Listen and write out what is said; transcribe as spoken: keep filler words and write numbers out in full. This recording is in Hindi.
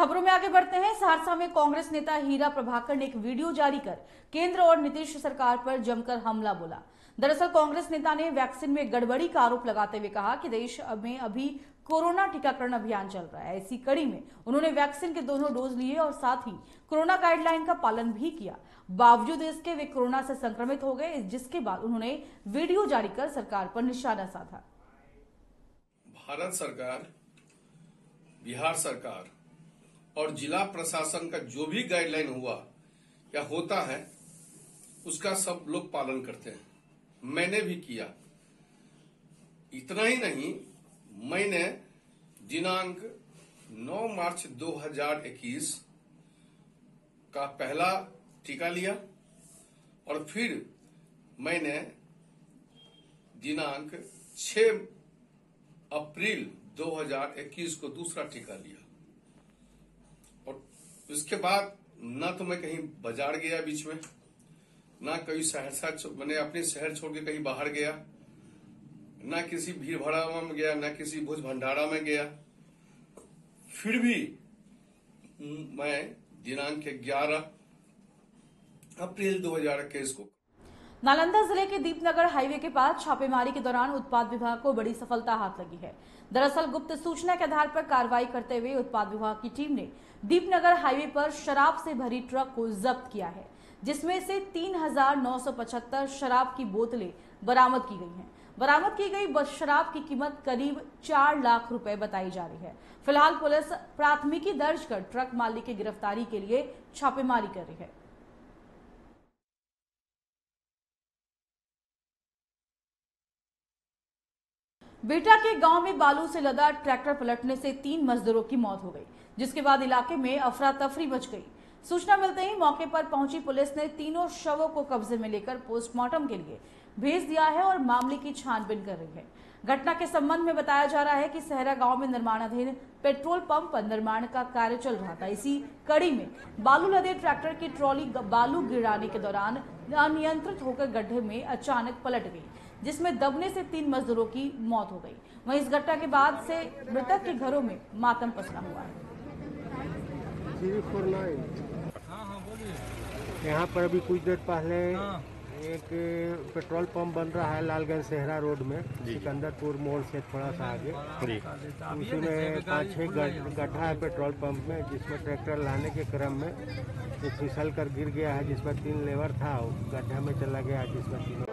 खबरों में आगे बढ़ते हैं। सहरसा में कांग्रेस नेता हीरा प्रभाकर ने एक वीडियो जारी कर केंद्र और नीतीश सरकार पर जमकर हमला बोला। दरअसल कांग्रेस नेता ने वैक्सीन में गड़बड़ी का आरोप लगाते हुए कहा कि देश में अभी कोरोना टीकाकरण अभियान चल रहा है। इसी कड़ी में उन्होंने वैक्सीन के दोनों डोज लिए और साथ ही कोरोना गाइडलाइन का पालन भी किया। बावजूद इसके वे कोरोना से संक्रमित हो गए, जिसके बाद उन्होंने वीडियो जारी कर सरकार पर निशाना साधा। भारत सरकार, बिहार सरकार और जिला प्रशासन का जो भी गाइडलाइन हुआ या होता है उसका सब लोग पालन करते हैं। मैंने भी किया। इतना ही नहीं, मैंने दिनांक नौ मार्च दो हज़ार इक्कीस का पहला टीका लिया और फिर मैंने दिनांक छह अप्रैल दो हज़ार इक्कीस को दूसरा टीका लिया। और इसके बाद ना तो मैं कहीं बाजार गया बीच में, ना कहीं सहरसा मैंने अपने शहर छोड़ के कहीं बाहर गया, ना किसी भीड़ भड़ावा में गया, ना किसी भोज भंडारा में गया। फिर भी मैं दिनांक ग्यारह अप्रैल दो हज़ार इक्कीस को नालंदा जिले के दीपनगर हाईवे के पास छापेमारी के दौरान उत्पाद विभाग को बड़ी सफलता हाथ लगी है। दरअसल गुप्त सूचना के आधार पर कार्रवाई करते हुए उत्पाद विभाग की टीम ने दीपनगर हाईवे पर शराब से भरी ट्रक को जब्त किया है, जिसमें से तीन हजार नौ सौ पचहत्तर शराब की बोतलें बरामद की गई हैं। बरामद की गई शराब की कीमत करीब चार लाख रुपए बताई जा रही है। फिलहाल पुलिस प्राथमिकी दर्ज कर ट्रक मालिक की गिरफ्तारी के लिए छापेमारी कर रही है। बेटा के गांव में बालू से लदा ट्रैक्टर पलटने से तीन मजदूरों की मौत हो गई, जिसके बाद इलाके में अफरा तफरी मच गई। सूचना मिलते ही मौके पर पहुंची पुलिस ने तीनों शवों को कब्जे में लेकर पोस्टमार्टम के लिए भेज दिया है और मामले की छानबीन कर रही है। घटना के संबंध में बताया जा रहा है कि सहरा गांव में निर्माणाधीन पेट्रोल पंप पर निर्माण का कार्य चल रहा था। इसी कड़ी में बालू लदे ट्रैक्टर की ट्रॉली बालू गिराने के दौरान अनियंत्रित होकर गड्ढे में अचानक पलट गई, जिसमें दबने से तीन मजदूरों की मौत हो गई। वहीं इस घटना के बाद से मृतक के घरों में मातम पसरा हुआ है। यहाँ पर अभी कुछ देर पहले एक पेट्रोल पंप बन रहा है लालगंज सहरा रोड में, सिकंदरपुर मोड़ से थोड़ा सा आगे। उसी में पाँच छः गड्ढा है पेट्रोल पंप में, जिसमें ट्रैक्टर लाने के क्रम में फिसल कर गिर गया है, जिसमें तीन लेबर था, गड्ढा में चला गया, जिसमें तीन